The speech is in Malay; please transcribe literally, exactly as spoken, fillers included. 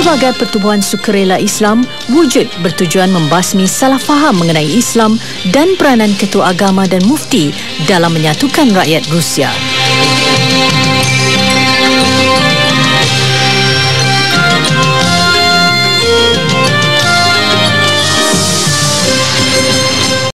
Pelbagai pertubuhan sukarela Islam wujud bertujuan membasmi salah faham mengenai Islam dan peranan ketua agama dan mufti dalam menyatukan rakyat Rusia.